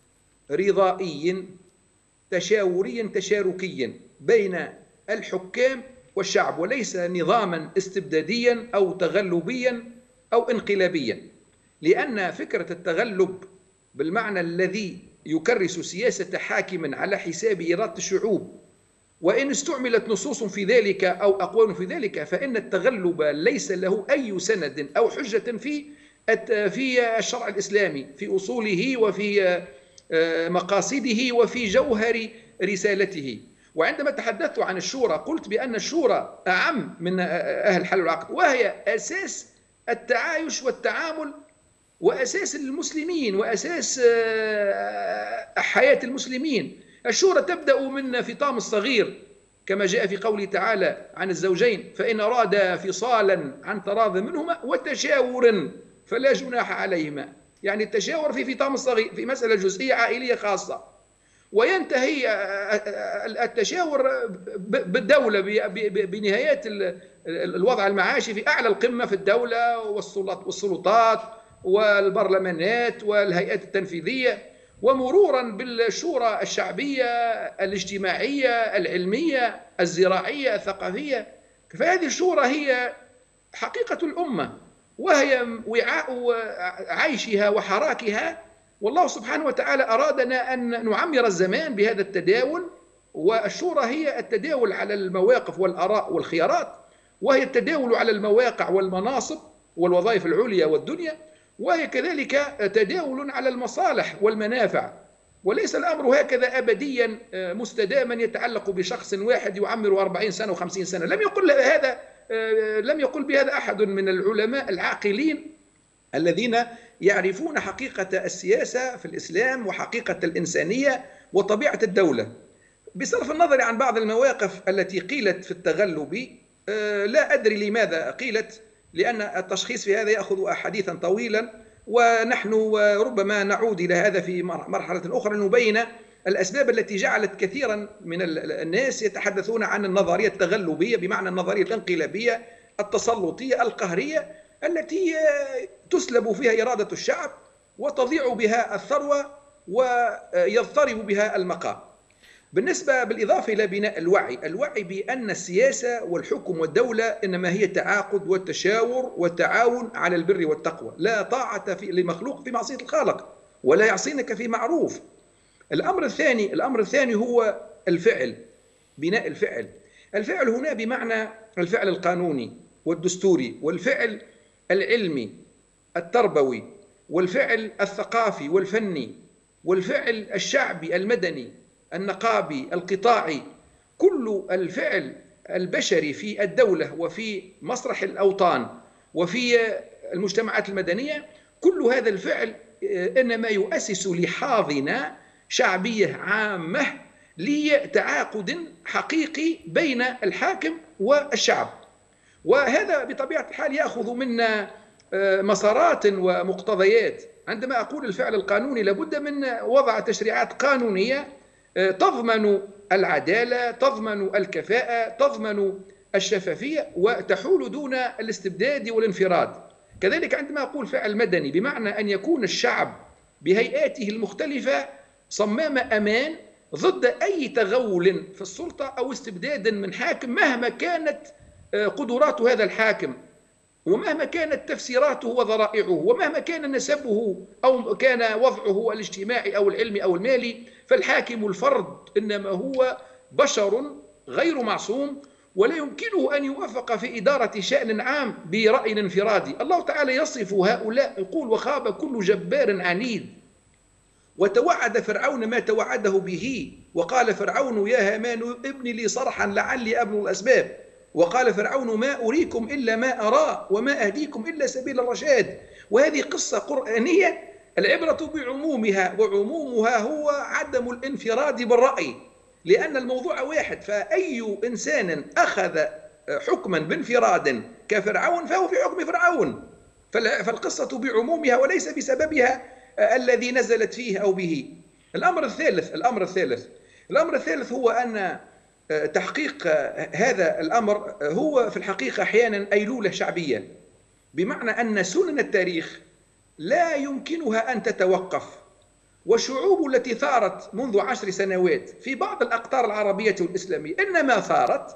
Speaker 2: رضائي تشاوري تشاركي بين الحكام والشعب، وليس نظاما استبداديا أو تغلبيا أو انقلابيا، لأن فكرة التغلب بالمعنى الذي يكرس سياسة حاكم على حساب إرادة الشعوب، وإن استعملت نصوص في ذلك أو أقوال في ذلك، فإن التغلب ليس له أي سند أو حجة في في الشرع الإسلامي، في أصوله وفي مقاصده وفي جوهر رسالته. وعندما تحدثت عن الشورى قلت بأن الشورى أعم من أهل الحل والعقد، وهي أساس التعايش والتعامل وأساس المسلمين وأساس حياة المسلمين. الشورى تبدأ من فطام الصغير كما جاء في قوله تعالى عن الزوجين: فإن أرادا فصالا عن تراض منهما وتشاور فلا جناح عليهما. يعني التشاور في فطام الصغير في مسألة جزئية عائلية خاصة، وينتهي التشاور بالدولة بنهايات الوضع المعاشي في أعلى القمة في الدولة والسلطات والبرلمانات والهيئات التنفيذية، ومرورا بالشورى الشعبية الاجتماعية العلمية الزراعية الثقافية. فهذه الشورى هي حقيقة الأمة، وهي وعاء عيشها وحراكها. والله سبحانه وتعالى أرادنا أن نعمر الزمان بهذا التداول، والشورى هي التداول على المواقف والآراء والخيارات، وهي التداول على المواقع والمناصب والوظائف العليا والدنيا، وهي كذلك تداول على المصالح والمنافع، وليس الأمر هكذا أبديا مستداما يتعلق بشخص واحد يعمر أربعين سنة وخمسين سنة. لم يقل هذا لم يقل بهذا أحد من العلماء العاقلين الذين يعرفون حقيقة السياسة في الإسلام وحقيقة الإنسانية وطبيعة الدولة. بصرف النظر عن بعض المواقف التي قيلت في التغلب، لا أدري لماذا قيلت، لأن التشخيص في هذا يأخذ حديثا طويلا، ونحن ربما نعود إلى هذا في مرحلة أخرى لنبين الأسباب التي جعلت كثيرا من الناس يتحدثون عن النظرية التغلبية، بمعنى النظرية الانقلابية التسلطية القهرية التي تسلب فيها إرادة الشعب وتضيع بها الثروة ويضطرب بها المقام. بالنسبة بالإضافة إلى بناء الوعي، الوعي بأن السياسة والحكم والدولة إنما هي تعاقد والتشاور والتعاون على البر والتقوى، لا طاعة في لمخلوق في معصية الخالق، ولا يعصينك في معروف. الأمر الثاني الأمر الثاني هو الفعل، بناء الفعل. الفعل هنا بمعنى الفعل القانوني والدستوري، والفعل العلمي التربوي، والفعل الثقافي والفني، والفعل الشعبي المدني النقابي القطاعي. كل الفعل البشري في الدولة وفي مسرح الأوطان وفي المجتمعات المدنية، كل هذا الفعل إنما يؤسس لحاضنة شعبية عامة لتعاقد حقيقي بين الحاكم والشعب. وهذا بطبيعة الحال يأخذ منا مسارات ومقتضيات. عندما أقول الفعل القانوني لابد من وضع تشريعات قانونية تضمن العدالة، تضمن الكفاءة، تضمن الشفافية، وتحول دون الاستبداد والانفراد. كذلك عندما أقول فعل مدني بمعنى أن يكون الشعب بهيئاته المختلفة صمام أمان ضد أي تغول في السلطة أو استبداد من حاكم، مهما كانت قدرات هذا الحاكم، ومهما كانت تفسيراته وذرائعه، ومهما كان نسبه أو كان وضعه الاجتماعي أو العلمي أو المالي. فالحاكم الفرد إنما هو بشر غير معصوم، ولا يمكنه أن يوفق في إدارة شأن عام برأي انفرادي. الله تعالى يصف هؤلاء، يقول: وخاب كل جبار عنيد. وتوعد فرعون ما توعده به، وقال فرعون: يا هامان ابن لي صرحا لعلي أبلغ الأسباب. وقال فرعون: ما أريكم إلا ما أرى وما أهديكم إلا سبيل الرشاد. وهذه قصة قرآنية، العبرة بعمومها، وعمومها هو عدم الانفراد بالرأي، لأن الموضوع واحد. فأي إنسان أخذ حكما بانفراد كفرعون فهو في حكم فرعون، فالقصة بعمومها وليس بسببها الذي نزلت فيه أو به. الأمر الثالث الأمر الثالث الأمر الثالث هو أن تحقيق هذا الأمر هو في الحقيقة أحيانا أيلولة شعبية، بمعنى أن سنن التاريخ لا يمكنها أن تتوقف، والشعوب التي ثارت منذ عشر سنوات في بعض الأقطار العربية والإسلامية إنما ثارت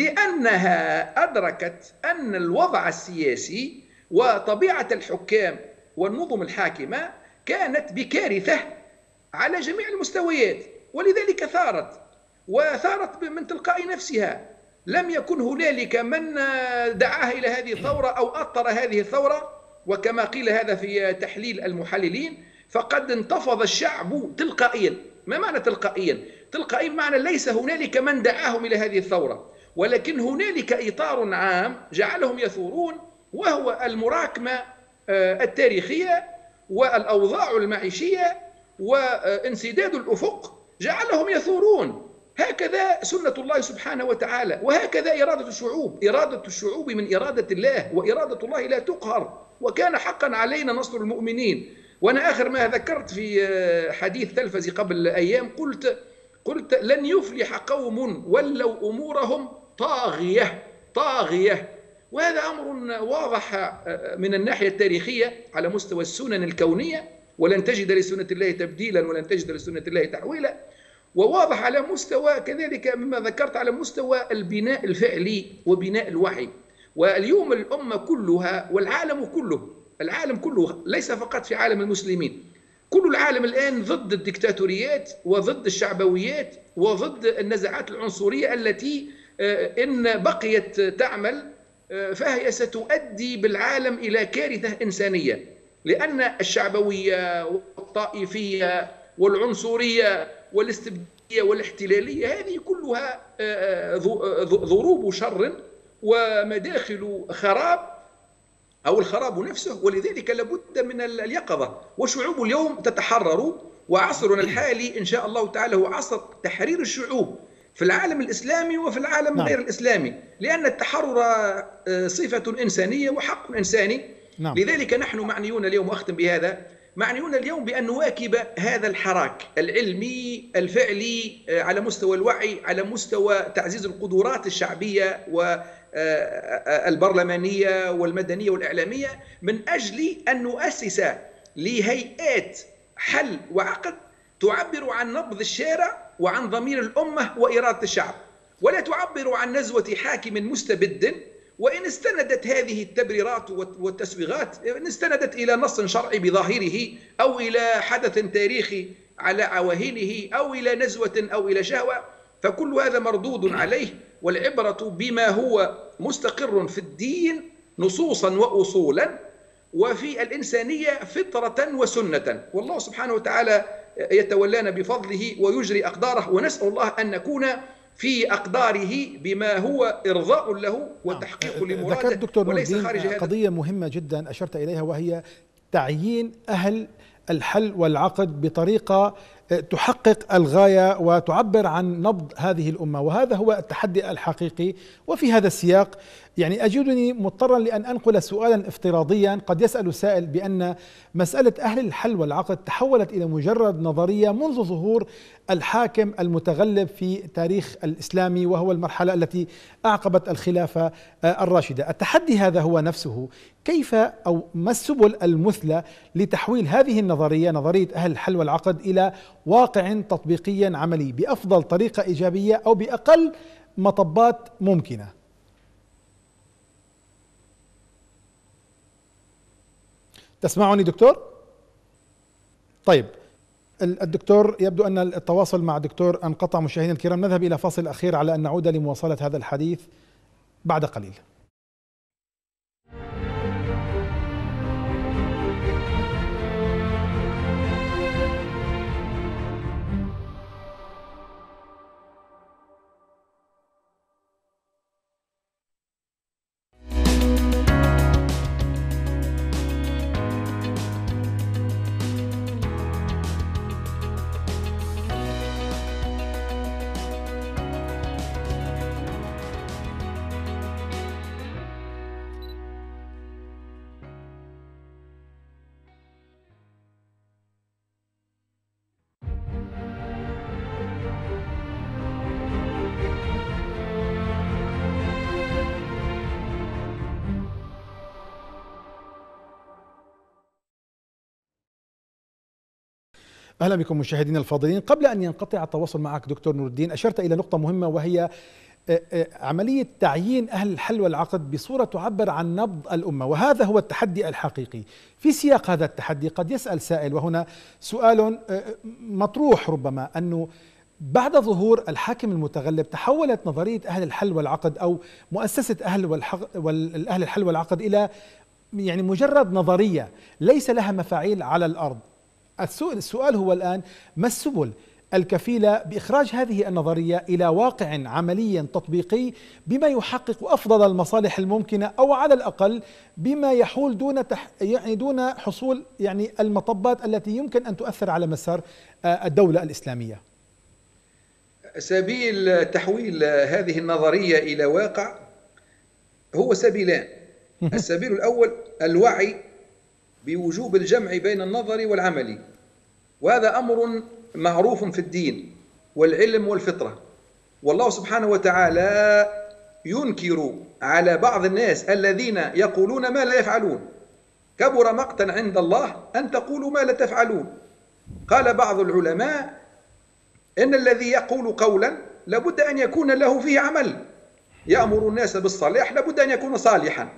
Speaker 2: لأنها أدركت أن الوضع السياسي وطبيعة الحكام والنظم الحاكمة كانت بكارثة على جميع المستويات، ولذلك ثارت، وثارت من تلقاء نفسها. لم يكن هنالك من دعاها إلى هذه الثورة أو أطر هذه الثورة، وكما قيل هذا في تحليل المحللين فقد انتفض الشعب تلقائيا. ما معنى تلقائيا؟ تلقائيا معنى ليس هنالك من دعاهم إلى هذه الثورة، ولكن هنالك إطار عام جعلهم يثورون، وهو المراكمة التاريخية والأوضاع المعيشية وانسداد الأفق جعلهم يثورون. هكذا سنة الله سبحانه وتعالى، وهكذا إرادة الشعوب. إرادة الشعوب من إرادة الله، وإرادة الله لا تقهر، وكان حقا علينا نصر المؤمنين. وأنا آخر ما ذكرت في حديث تلفزي قبل أيام قلت قلت لن يفلح قوم ولوا أمورهم طاغية طاغية، وهذا أمر واضح من الناحية التاريخية على مستوى السنن الكونية، ولن تجد لسنة الله تبديلا ولن تجد لسنة الله تحويلا، وواضح على مستوى كذلك مما ذكرت على مستوى البناء الفعلي وبناء الوعي. واليوم الأمة كلها والعالم كله العالم كله ليس فقط في عالم المسلمين، كل العالم الآن ضد الدكتاتوريات وضد الشعبويات وضد النزاعات العنصرية التي إن بقيت تعمل فهي ستؤدي بالعالم إلى كارثة إنسانية، لأن الشعبوية والطائفية والعنصرية والاستبدادية والاحتلالية هذه كلها ضروب شر ومداخل خراب أو الخراب نفسه، ولذلك لابد من اليقظة. والشعوب اليوم تتحرر، وعصرنا الحالي إن شاء الله تعالى هو عصر تحرير الشعوب في العالم الإسلامي وفي العالم نعم. غير الإسلامي، لأن التحرر صفة إنسانية وحق إنساني. نعم. لذلك نحن معنيون اليوم، وأختم بهذا، معنيون اليوم بأن نواكب هذا الحراك العلمي الفعلي على مستوى الوعي، على مستوى تعزيز القدرات الشعبية والبرلمانية والمدنية والإعلامية، من أجل أن نؤسس لهيئات حل وعقد تعبر عن نبض الشارع وعن ضمير الأمة وإرادة الشعب، ولا تعبر عن نزوة حاكم مستبد. وإن استندت هذه التبريرات والتسويغات، إن استندت إلى نص شرعي بظاهره أو إلى حدث تاريخي على عواهنه أو إلى نزوة أو إلى شهوة، فكل هذا مردود عليه، والعبرة بما هو مستقر في الدين نصوصا وأصولا، وفي الإنسانية فطرة وسنة. والله سبحانه وتعالى يتولانا بفضله ويجري أقداره، ونسأل الله أن نكون في أقداره بما هو إرضاء له وتحقيق لمراده.
Speaker 1: ذكرت دكتور وليس خارج هذا. قضية مهمة جدا أشرت إليها، وهي تعيين أهل الحل والعقد بطريقة تحقق الغاية وتعبر عن نبض هذه الأمة، وهذا هو التحدي الحقيقي. وفي هذا السياق يعني أجدني مضطرا لأن أنقل سؤالا افتراضيا. قد يسأل السائل بأن مسألة أهل الحل والعقد تحولت إلى مجرد نظرية منذ ظهور الحاكم المتغلب في تاريخ الإسلامي، وهو المرحلة التي أعقبت الخلافة الراشدة. التحدي هذا هو نفسه، كيف أو ما السبل المثلى لتحويل هذه النظرية، نظرية أهل الحل والعقد، إلى واقع تطبيقيا عملي بأفضل طريقة إيجابية أو بأقل مطبات ممكنة؟ تسمعني دكتور؟ طيب، الدكتور يبدو أن التواصل مع الدكتور انقطع. مشاهدينا الكرام، نذهب إلى فاصل أخير على أن نعود لمواصلة هذا الحديث بعد قليل. أهلا بكم مشاهدينا الفاضلين. قبل أن ينقطع التواصل معك دكتور نور الدين، أشرت إلى نقطة مهمة وهي عملية تعيين أهل الحل والعقد بصورة تعبر عن نبض الأمة، وهذا هو التحدي الحقيقي. في سياق هذا التحدي قد يسأل سائل، وهنا سؤال مطروح ربما، أنه بعد ظهور الحاكم المتغلب تحولت نظرية أهل الحل والعقد أو مؤسسة أهل والأهل الحل والعقد إلى يعني مجرد نظرية ليس لها مفاعيل على الأرض. السؤال هو الآن: ما السبل الكفيلة بإخراج هذه النظرية إلى واقع عملي تطبيقي بما يحقق أفضل المصالح الممكنة، أو على الأقل بما يحول دون تح يعني دون حصول يعني المطبات التي يمكن أن تؤثر على مسار الدولة الإسلامية؟
Speaker 2: سبيل تحويل هذه النظرية إلى واقع هو سبيلان. السبيل الأول الوعي بوجوب الجمع بين النظري والعملي، وهذا أمر معروف في الدين والعلم والفطرة، والله سبحانه وتعالى ينكر على بعض الناس الذين يقولون ما لا يفعلون: كبر مقتا عند الله أن تقولوا ما لا تفعلون. قال بعض العلماء إن الذي يقول قولا لابد أن يكون له فيه عمل، يأمر الناس بالصلاح لابد أن يكون صالحا.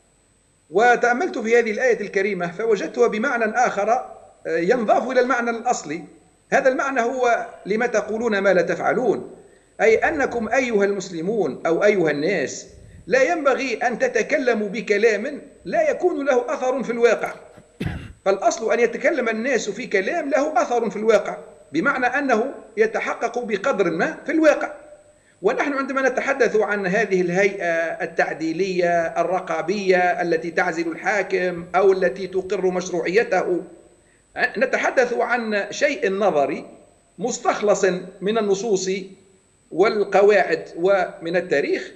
Speaker 2: وتأملت في هذه الآية الكريمة فوجدتها بمعنى آخر ينضاف إلى المعنى الأصلي. هذا المعنى هو: لما تقولون ما لا تفعلون، أي أنكم أيها المسلمون أو أيها الناس لا ينبغي أن تتكلموا بكلام لا يكون له أثر في الواقع. فالأصل أن يتكلم الناس في كلام له أثر في الواقع، بمعنى أنه يتحقق بقدر ما في الواقع. ونحن عندما نتحدث عن هذه الهيئة التعديلية الرقابية التي تعزل الحاكم أو التي تقر مشروعيته، نتحدث عن شيء نظري مستخلص من النصوص والقواعد ومن التاريخ،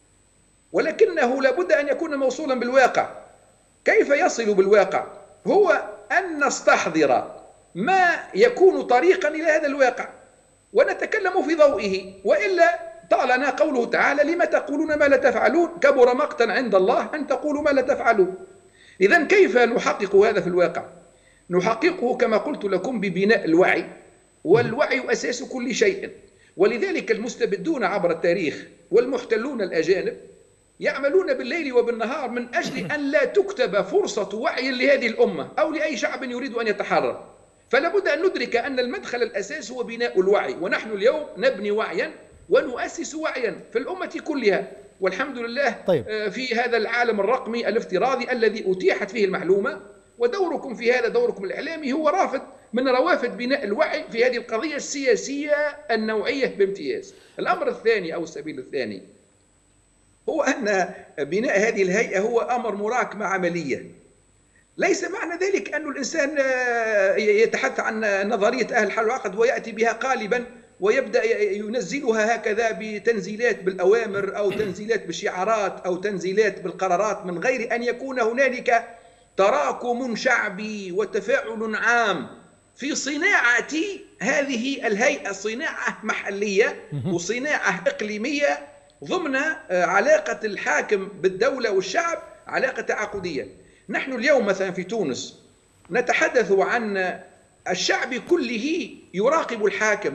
Speaker 2: ولكنه لابد أن يكون موصولا بالواقع. كيف يصل بالواقع؟ هو أن نستحضر ما يكون طريقا إلى هذا الواقع ونتكلم في ضوئه، وإلا طالنا قوله تعالى: لما تقولون ما لا تفعلون كبر مقتا عند الله أن تقولوا ما لا تفعلون. إذن كيف نحقق هذا في الواقع؟ نحققه كما قلت لكم ببناء الوعي، والوعي أساس كل شيء. ولذلك المستبدون عبر التاريخ والمحتلون الأجانب يعملون بالليل وبالنهار من أجل أن لا تكتب فرصة وعي لهذه الأمة أو لأي شعب يريد أن يتحرر. فلا بد أن ندرك أن المدخل الأساس هو بناء الوعي، ونحن اليوم نبني وعيا ونؤسس وعيا في الأمة كلها، والحمد لله. طيب. في هذا العالم الرقمي الافتراضي الذي أتيحت فيه المعلومة، ودوركم في هذا، دوركم الإعلامي، هو رافد من روافد بناء الوعي في هذه القضية السياسية النوعية بامتياز. الأمر الثاني أو السبيل الثاني هو أن بناء هذه الهيئة هو أمر مراكمة عملية. ليس معنى ذلك أن الإنسان يتحدث عن نظرية أهل الحل والعقد ويأتي بها قالبا ويبدأ ينزلها هكذا بتنزيلات بالأوامر أو تنزيلات بالشعارات أو تنزيلات بالقرارات، من غير أن يكون هنالك تراكم شعبي وتفاعل عام في صناعة هذه الهيئة، صناعة محلية وصناعة إقليمية ضمن علاقة الحاكم بالدولة والشعب، علاقة تعاقدية. نحن اليوم مثلا في تونس نتحدث عن الشعب كله يراقب الحاكم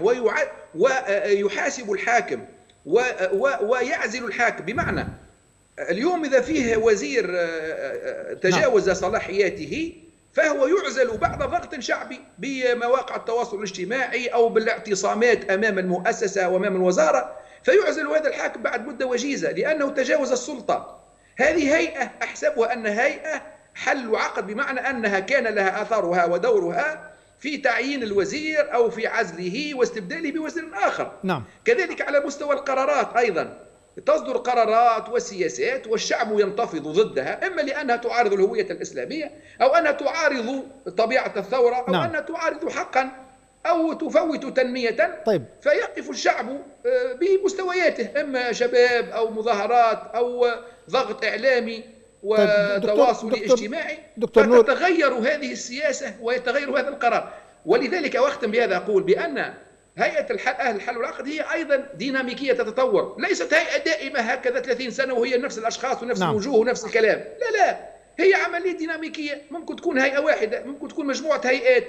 Speaker 2: ويحاسب الحاكم ويعزل الحاكم. بمعنى اليوم إذا فيه وزير تجاوز صلاحياته فهو يعزل بعد ضغط شعبي بمواقع التواصل الاجتماعي أو بالاعتصامات أمام المؤسسة وأمام الوزارة، فيعزل هذا الحاكم بعد مدة وجيزة لأنه تجاوز السلطة. هذه هيئة أحسبها أن هيئة حل وعقد، بمعنى أنها كان لها أثرها ودورها في تعيين الوزير أو في عزله واستبداله بوزير آخر.
Speaker 1: نعم.
Speaker 2: كذلك على مستوى القرارات أيضا تصدر قرارات وسياسات والشعب ينتفض ضدها، إما لأنها تعارض الهوية الإسلامية أو أنها تعارض طبيعة الثورة أو نعم. أنها تعارض حقا أو تفوت تنمية.
Speaker 1: طيب.
Speaker 2: فيقف الشعب بمستوياته، إما شباب أو مظاهرات أو ضغط إعلامي وتواصل طيب. دكتور اجتماعي، دكتور فتتغير هذه السياسة ويتغير هذا القرار. ولذلك وأختم بهذا أقول بأن هيئة الحل أهل الحل والعقد هي أيضا ديناميكية تتطور، ليست هيئة دائمة هكذا ثلاثين سنة وهي نفس الأشخاص ونفس نعم. الوجوه ونفس الكلام. لا لا، هي عملية ديناميكية. ممكن تكون هيئة واحدة، ممكن تكون مجموعة هيئات،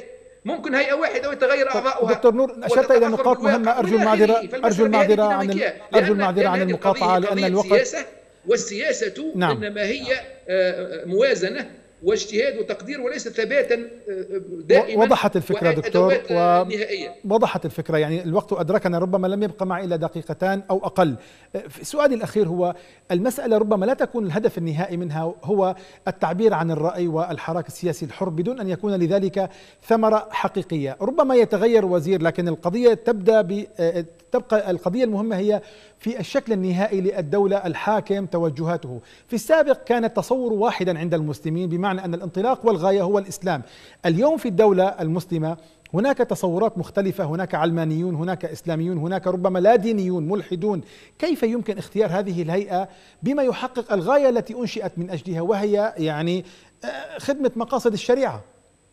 Speaker 2: ممكن هيئة واحدة ويتغير أعضاؤها.
Speaker 1: دكتور نور، أشرت إلى نقاط مهمة، أرجو المعذرة أرجو المعذرة عن أرجو المعذرة عن المقاطعة لأن الوقت.
Speaker 2: والسياسة نعم. إنما هي موازنة واجتهاد وتقدير وليس ثباتا دائما.
Speaker 1: وضحت الفكرة دكتور،
Speaker 2: ونهائية.
Speaker 1: وضحت الفكرة، يعني الوقت أدركنا، ربما لم يبقى معي إلا دقيقتان أو أقل. سؤالي الأخير هو المسألة ربما لا تكون الهدف النهائي منها هو التعبير عن الرأي والحراك السياسي الحر بدون أن يكون لذلك ثمرة حقيقية. ربما يتغير وزير، لكن القضية تبدأ ب تبقى القضية المهمة هي في الشكل النهائي للدولة الحاكم توجهاته. في السابق كان التصور واحدا عند المسلمين، بمعنى أن الانطلاق والغاية هو الإسلام. اليوم في الدولة المسلمة هناك تصورات مختلفة، هناك علمانيون، هناك إسلاميون، هناك ربما لا دينيون، ملحدون. كيف يمكن اختيار هذه الهيئة بما يحقق الغاية التي أنشئت من أجلها، وهي يعني خدمة مقاصد الشريعة؟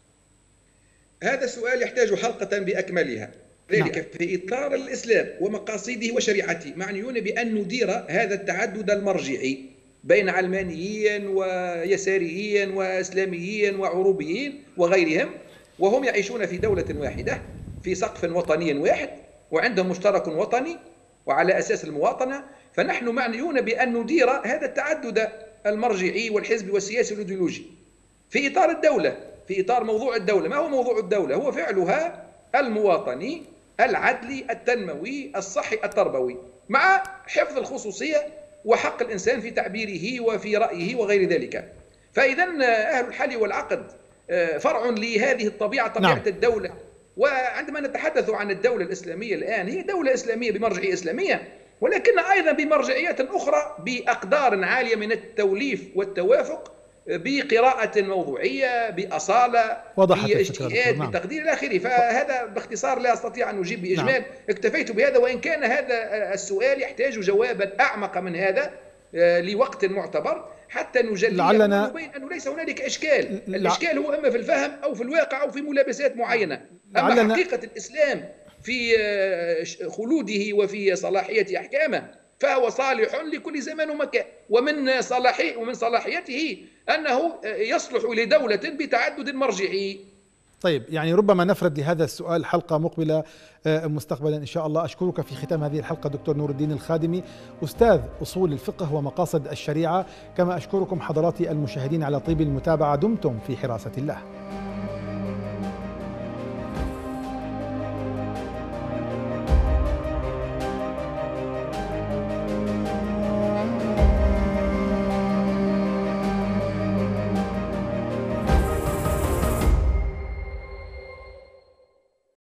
Speaker 2: هذا السؤال يحتاج حلقة بأكملها. ذلك نعم. في إطار الإسلام ومقاصده وشريعته معنيون بأن ندير هذا التعدد المرجعي بين علمانيين ويساريين وإسلاميين وعروبيين وغيرهم، وهم يعيشون في دولة واحدة في سقف وطني واحد وعندهم مشترك وطني وعلى أساس المواطنة. فنحن معنيون بأن ندير هذا التعدد المرجعي والحزبي والسياسي والإيديولوجي في إطار الدولة، في إطار موضوع الدولة. ما هو موضوع الدولة؟ هو فعلها المواطني العدلي التنموي الصحي التربوي، مع حفظ الخصوصية وحق الإنسان في تعبيره وفي رأيه وغير ذلك. فإذا أهل الحل والعقد فرع لهذه الطبيعة، طبيعة نعم. الدولة. وعندما نتحدث عن الدولة الإسلامية الآن، هي دولة إسلامية بمرجعية إسلامية، ولكن أيضا بمرجعيات أخرى بأقدار عالية من التوليف والتوافق، بقراءة موضوعية، بأصالة، باجتهاد، نعم. بتقدير إلى آخره. فهذا باختصار لا أستطيع أن أجيب بإجمال. نعم. اكتفيت بهذا، وإن كان هذا السؤال يحتاج جوابا أعمق من هذا لوقت معتبر حتى نجلي
Speaker 1: لعلنا
Speaker 2: ونبين أنه ليس هنالك إشكال. لع... الإشكال هو إما في الفهم أو في الواقع أو في ملابسات معينة. أما لعلنا... حقيقة الإسلام في خلوده وفي صلاحية أحكامه فهو صالح لكل زمان ومكان، ومن صلاحي ومن صلاحيته أنه يصلح لدولة بتعدد مرجعي.
Speaker 1: طيب، يعني ربما نفرد لهذا السؤال حلقة مقبلة مستقبلا إن شاء الله. أشكرك في ختام هذه الحلقة دكتور نور الدين الخادمي، أستاذ أصول الفقه ومقاصد الشريعة، كما أشكركم حضراتي المشاهدين على طيب المتابعة. دمتم في حراسة الله.